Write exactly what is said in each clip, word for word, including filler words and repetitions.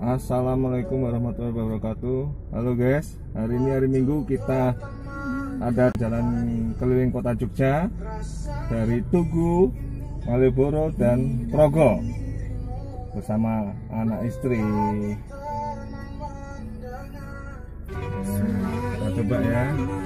Assalamualaikum warahmatullahi wabarakatuh. Halo guys, hari ini hari Minggu kita ada jalan keliling kota Jogja dari Tugu, Malioboro dan Progo bersama anak istri. Nah, kita coba ya.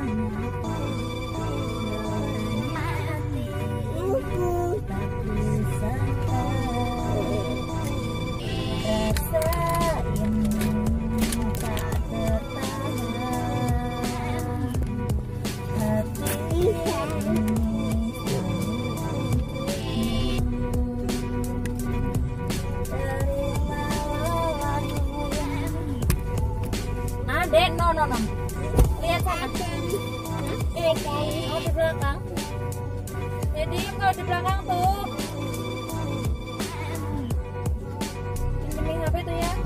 Dek, no, no, no. Lihat sana. Eh, oh di belakang. Jadi kalau di belakang tuh. Pinjemin H P tuh ya.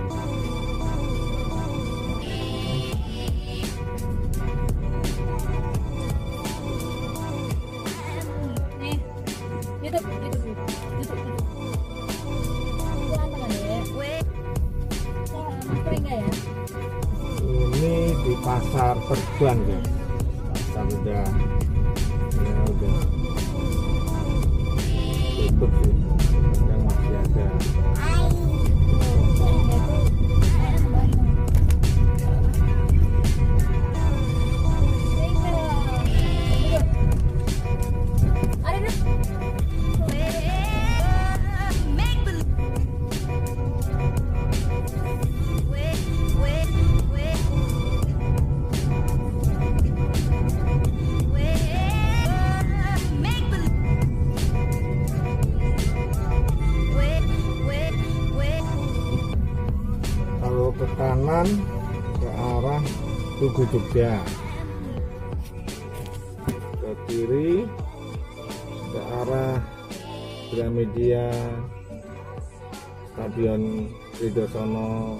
Nih, YouTube, YouTube, YouTube, YouTube. Jangan makan deh. Weh. Masker enggak ya? Ini di pasar Terbang ya, pasar udah ya udah tutup sih, yang masih ada. Ke kanan ke arah Tugu Jogja, ke kiri ke arah Gramedia Stadion Widosono.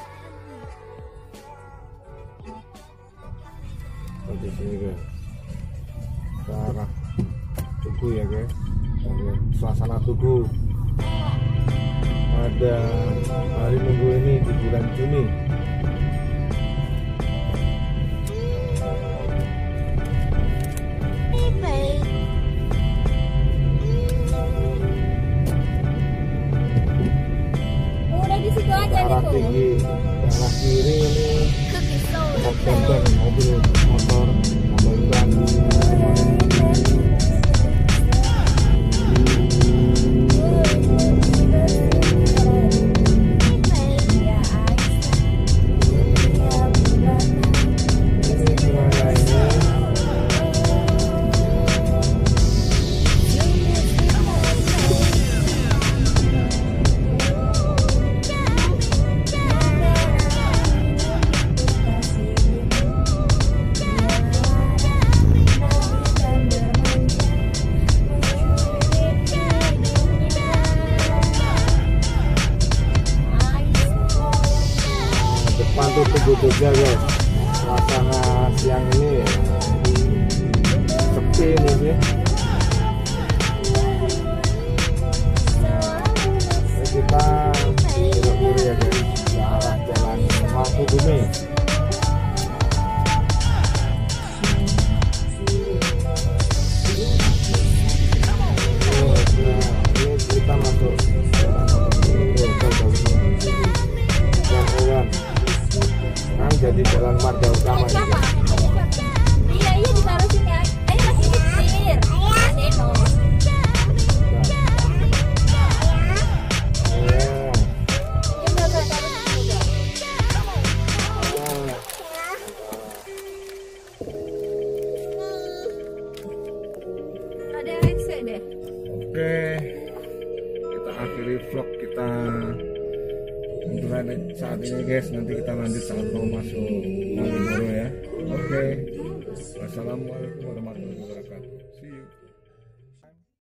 Di sini guys, ke arah Tugu ya guys, suasana Tugu pada hari Minggu ini di bulan Juni. Udah di situ aja arah gitu. tinggi, arah kiri ini benteng mobil motor mobil ban. Untuk Tugu Jogja guys, suasana siang ini ya, sepi ini sih. Jadi kita belok kiri ya guys, ke arah jalan Mangkubumi. Ini kita masuk jadi jalan marga utama ini. Iya iya ditaruh sini aja. Ayo masih kecil. Deno. Ada headset deh. Oke, kita akhiri vlog kita untuk saat ini guys, nanti kita lanjut saat mau masuk Malioboro ya. Oke, wassalamualaikum warahmatullahi wabarakatuh.